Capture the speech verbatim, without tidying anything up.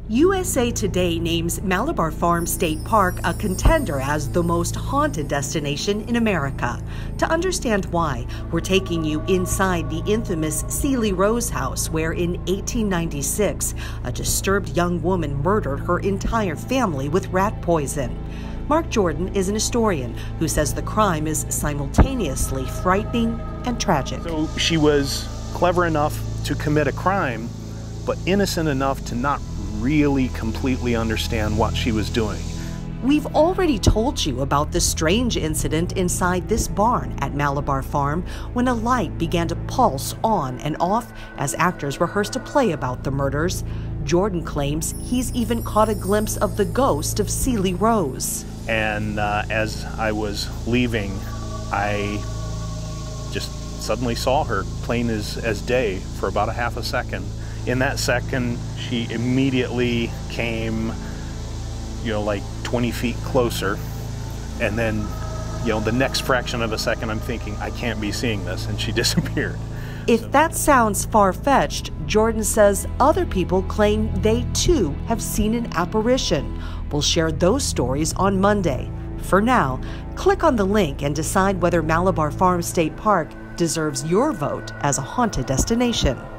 U S A Today names Malabar Farm State Park a contender as the most haunted destination in America. To understand why, we're taking you inside the infamous Seeley Rose house, where in eighteen ninety-six, a disturbed young woman murdered her entire family with rat poison. Mark Jordan is an historian who says the crime is simultaneously frightening and tragic. So she was clever enough to commit a crime, but innocent enough to not really completely understand what she was doing. We've already told you about the strange incident inside this barn at Malabar Farm when a light began to pulse on and off as actors rehearsed a play about the murders. Jordan claims he's even caught a glimpse of the ghost of Seeley Rose. And uh, as I was leaving, I just suddenly saw her plain as, as day for about a half a second. In that second, she immediately came, you know, like twenty feet closer. And then, you know, the next fraction of a second, I'm thinking, I can't be seeing this, and she disappeared. If So. that sounds far-fetched, Jordan says other people claim they too have seen an apparition. We'll share those stories on Monday. For now, click on the link and decide whether Malabar Farm State Park deserves your vote as a haunted destination.